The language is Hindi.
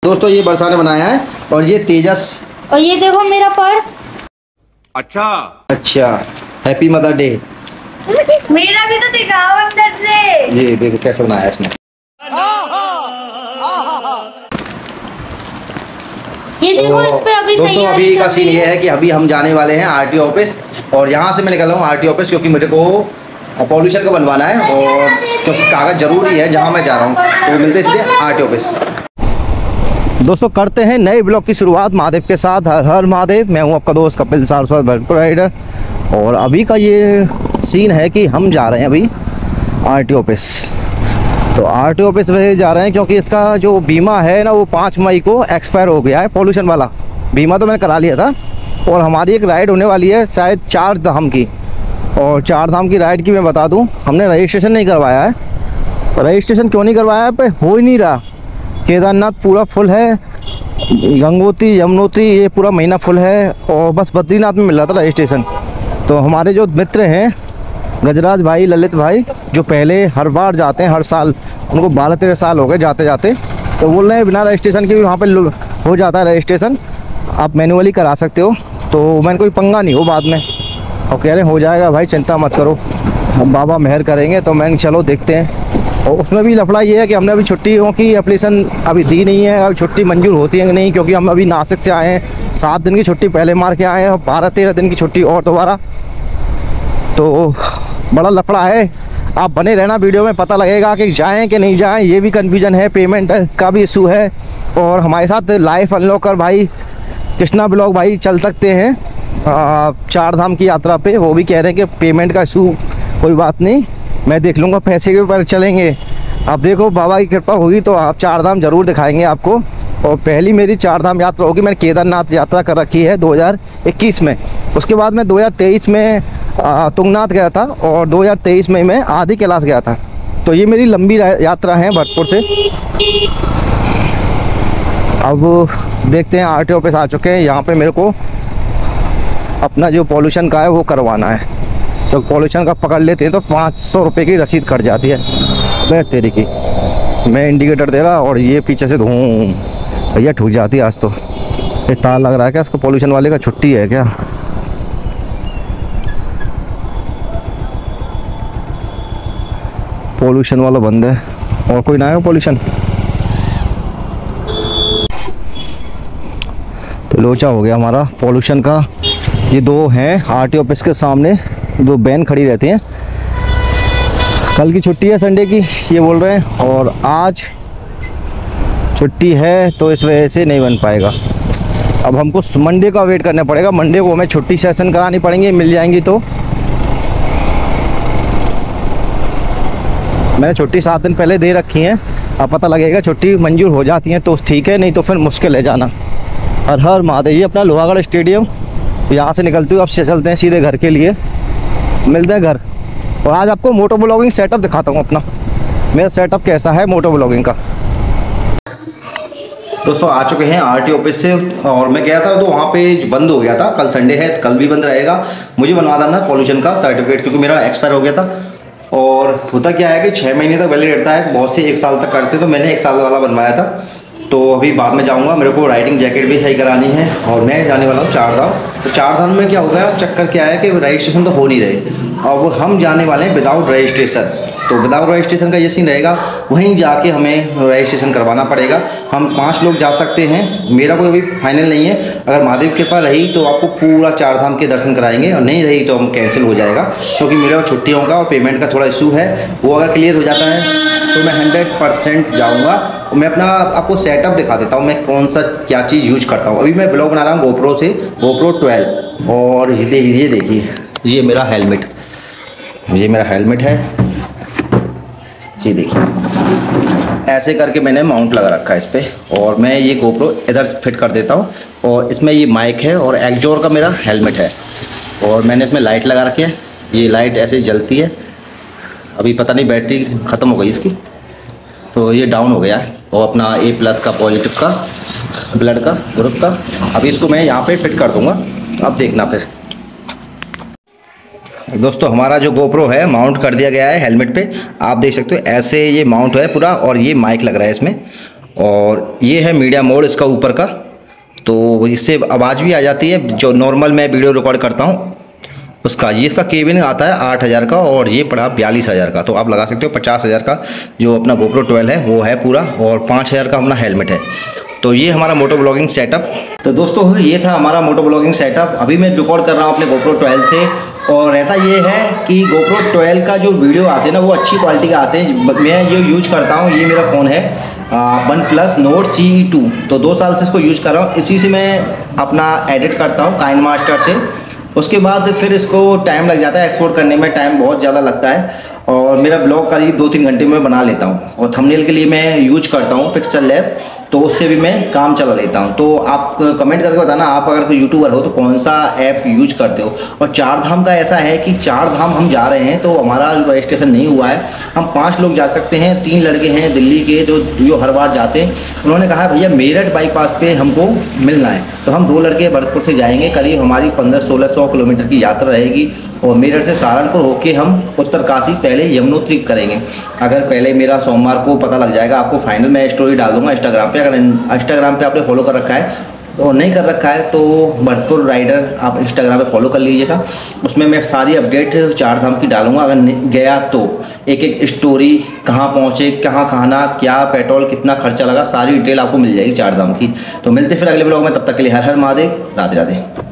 दोस्तों ये बरसा ने बनाया है और ये तेजस, और ये देखो मेरा पर्स। अच्छा हैप्पी मदर डे। मेरा भी तो दिखाओ अंदर से। ये देखो कैसे बनाया है इसने। ये देखो इस पे अभी दोस्तों अभी का सीन ये है कि अभी हम जाने वाले हैं आरटीओ ऑफिस, और यहाँ से मैं निकल रहा हूँ आरटीओ ऑफिस क्योंकि मेरे को पॉल्यूशन का बनवाना है और क्योंकि कागज जरूरी है जहाँ मैं जा रहा हूँ, तो मिलते हैं सीधे आरटीओ ऑफिस। दोस्तों करते हैं नए ब्लॉग की शुरुआत महादेव के साथ। हर हर महादेव। मैं हूँ आपका दोस्त कपिल सारस्वत बाइक राइडर, और अभी का ये सीन है कि हम जा रहे हैं अभी आरटीओ ऑफिस। तो आरटीओ ऑफिस में जा रहे हैं क्योंकि इसका जो बीमा है ना वो 5 मई को एक्सपायर हो गया है, पॉल्यूशन वाला बीमा तो मैंने करा लिया था। और हमारी एक राइड होने वाली है शायद 4 धाम की, और 4 धाम की राइड की मैं बता दूं, हमने रजिस्ट्रेशन नहीं करवाया है। रजिस्ट्रेशन क्यों नहीं करवाया है? पे हो ही नहीं रहा। केदारनाथ पूरा फुल है, गंगोत्री यमुनोत्री ये पूरा महीना फुल है, और बस बद्रीनाथ में मिल रहा था रजिस्ट्रेशन। तो हमारे जो मित्र हैं गजराज भाई, ललित भाई, जो पहले हर बार जाते हैं हर साल, उनको 12-13 साल हो गए जाते जाते, तो बोल रहे हैं बिना रजिस्ट्रेशन के भी वहाँ पे हो जाता है रजिस्ट्रेशन, आप मैनुअली करा सकते हो। तो मैंने कोई पंगा नहीं हो बाद में, और कह रहे हैं हो जाएगा भाई चिंता मत करो, हम बाबा मेहर करेंगे। तो मैंने चलो देखते हैं। और उसमें भी लफड़ा ये है कि हमने अभी छुट्टियों की एप्लीकेशन अभी दी नहीं है, अभी छुट्टी मंजूर होती है कि नहीं, क्योंकि हम अभी नासिक से आए हैं, 7 दिन की छुट्टी पहले मार के आए हैं और 12-13 दिन की छुट्टी और दोबारा। तो बड़ा लफड़ा है। आप बने रहना, वीडियो में पता लगेगा कि जाएं कि नहीं जाएं। ये भी कन्फ्यूजन है, पेमेंट का भी इशू है। और हमारे साथ लाइफ अनलॉकर भाई कृष्णा ब्लॉग भाई चल सकते हैं 4 धाम की यात्रा पे, वो भी कह रहे हैं कि पेमेंट का इशू कोई बात नहीं, मैं देख लूँगा, पैसे के ऊपर चलेंगे। आप देखो बाबा की कृपा होगी तो आप 4 धाम जरूर दिखाएंगे आपको। और पहली मेरी 4 धाम यात्रा होगी, मैंने केदारनाथ यात्रा कर रखी है 2021 में। उसके बाद मैं 2023 में तुंगनाथ गया था, और 2023 में मैं आदि कैलाश गया था। तो ये मेरी लंबी यात्रा है भरतपुर से। अब देखते हैं, आरटीओ ऑफिस आ चुके हैं। यहाँ पे मेरे को अपना जो पॉल्यूशन का है वो करवाना है। तो पॉल्यूशन का पकड़ लेते हैं तो 500 रुपये की रसीद कट जाती है। वह तेरी की, मैं इंडिकेटर दे रहा और ये पीछे से धूम भैया ठुक जाती है। आज तो ये तार लग रहा है क्या इसका? पॉल्यूशन वाले का छुट्टी है क्या? पॉल्यूशन वाला बंद है, और कोई ना है पॉल्यूशन। तो लोचा हो गया हमारा पॉल्यूशन का। ये 2 हैं आरटीओ ऑफिस के सामने, 2 वैन खड़ी रहती हैं। कल की छुट्टी है संडे की ये बोल रहे हैं, और आज छुट्टी है तो इस वजह से नहीं बन पाएगा। अब हमको मंडे का वेट करना पड़ेगा। मंडे को हमें छुट्टी सेशन करानी पड़ेंगी, मिल जाएंगी तो। मैंने छुट्टी 7 दिन पहले दे रखी है, अब पता लगेगा छुट्टी मंजूर हो जाती है तो ठीक है, नहीं तो फिर मुश्किल है जाना। हर हर महादेव। ये अपना लोहागढ़ स्टेडियम, यहाँ से निकलते हुए अब चलते हैं सीधे घर के लिए, मिलते हैं घर। और आज आपको मोटो ब्लॉगिंग सेटअप दिखाता हूँ अपना, मेरा सेटअप कैसा है मोटो ब्लॉगिंग का। दोस्तों आ चुके हैं आरटीओ ऑफिस से, और मैं गया था तो वहाँ पे बंद हो गया था। कल संडे है, कल भी बंद रहेगा। मुझे बनवा देना पॉल्यूशन का सर्टिफिकेट, क्योंकि मेरा एक्सपायर हो गया था। और होता क्या है कि 6 महीने तक वैलिड रहता है, बहुत से 1 साल तक करते, तो मैंने 1 साल वाला बनवाया था। तो अभी बाद में जाऊंगा, मेरे को राइडिंग जैकेट भी सही करानी है, और मैं जाने वाला हूँ 4 धाम। तो 4 धाम में क्या हो गया, चक्कर क्या है कि रजिस्ट्रेशन तो हो नहीं रहे, और हम जाने वाले हैं विदाउट रजिस्ट्रेशन। तो विदाउट रजिस्ट्रेशन का ये सीन रहेगा, वहीं जाके हमें रजिस्ट्रेशन करवाना पड़ेगा। हम 5 लोग जा सकते हैं, मेरा कोई अभी फाइनल नहीं है। अगर महादेव कृपा रही तो आपको पूरा 4 धाम के दर्शन कराएंगे, और नहीं रही तो हम कैंसिल हो जाएगा, क्योंकि मेरा छुट्टियों का और पेमेंट का थोड़ा इशू है। वो अगर क्लियर हो जाता है तो मैं 100% जाऊँगा। मैं अपना आपको सेटअप दिखा देता हूँ, मैं कौन सा क्या चीज़ यूज करता हूँ। अभी मैं ब्लॉग बना रहा हूँ गोप्रो से, गोप्रो 12। और ये देखिए, ये मेरा हेलमेट, ये मेरा हेलमेट है। ये देखिए ऐसे करके मैंने माउंट लगा रखा है इस पर, और मैं ये गोप्रो इधर फिट कर देता हूँ। और इसमें ये माइक है, और एक्जोर का मेरा हेलमेट है। और मैंने इसमें लाइट लगा रखी है, ये लाइट ऐसे ही जलती है। अभी पता नहीं बैटरी ख़त्म हो गई इसकी, तो ये डाउन हो गया है। और अपना A+ का पॉजिटिव का ब्लड का ग्रुप का, अभी इसको मैं यहाँ पे फिट कर दूँगा, अब देखना फिर। दोस्तों हमारा जो गोप्रो है माउंट कर दिया गया है हेलमेट पे, आप देख सकते हो ऐसे ये माउंट है पूरा, और ये माइक लग रहा है इसमें। और ये है मीडिया मोड इसका ऊपर का, तो इससे आवाज़ भी आ जाती है जो नॉर्मल मैं वीडियो रिकॉर्ड करता हूँ उसका। ये इसका केबिन आता है 8,000 का और ये पड़ा 42,000 का, तो आप लगा सकते हो 50,000 का जो अपना GoPro 12 है वो है पूरा, और 5,000 का अपना हेलमेट है। तो ये हमारा मोटो ब्लॉगिंग सेटअप। तो दोस्तों ये था हमारा मोटो ब्लॉगिंग सेटअप। अभी मैं रिकॉर्ड कर रहा हूँ अपने GoPro 12 से, और रहता ये है कि GoPro 12 का जो वीडियो आते हैं ना वो अच्छी क्वालिटी का आते हैं। मैं ये यूज करता हूँ, ये मेरा फ़ोन है OnePlus Nord CE2, तो 2 साल से इसको यूज कर रहा हूँ। इसी से मैं अपना एडिट करता हूँ KineMaster से। उसके बाद फिर इसको टाइम लग जाता है, एक्सपोर्ट करने में टाइम बहुत ज़्यादा लगता है, और मेरा ब्लॉग करीब 2-3 घंटे में बना लेता हूँ। और थंबनेल के लिए मैं यूज करता हूँ पिक्सल लैब, तो उससे भी मैं काम चला लेता हूँ। तो आप कमेंट करके बताना आप अगर कोई यूट्यूबर हो तो कौन सा ऐप यूज करते हो। और 4 धाम का ऐसा है कि 4 धाम हम जा रहे हैं, तो हमारा रजिस्ट्रेशन नहीं हुआ है। हम 5 लोग जा सकते हैं, 3 लड़के हैं दिल्ली के जो हर बार जाते हैं। उन्होंने कहा भैया मेरठ बाईपास पे हमको मिलना है, तो हम 2 लड़के भरतपुर से जाएंगे। करीब हमारी 1500-1600 किलोमीटर की यात्रा रहेगी, और मेरठ से सहारनपुर होके हम उत्तरकाशी पहले यमुनोत्री करेंगे। अगर पहले मेरा सोमवार को पता लग जाएगा, आपको फाइनल मैं स्टोरी डाल दूंगा इंस्टाग्राम पे। अगर इंस्टाग्राम पे आपने फॉलो कर रखा है और नहीं कर रखा है तो भरतपुर राइडर आप इंस्टाग्राम पे फॉलो कर लीजिएगा। उसमें मैं सारी अपडेट 4 धाम की डालूंगा। अगर गया तो एक स्टोरी, कहाँ पहुँचे, कहाँ खाना, क्या पेट्रोल, कितना खर्चा लगा, सारी डिटेल आपको मिल जाएगी 4 धाम की। तो मिलते फिर अगले ब्लॉग में, तब तक के लिए हर हर महादेव, राधे राधे।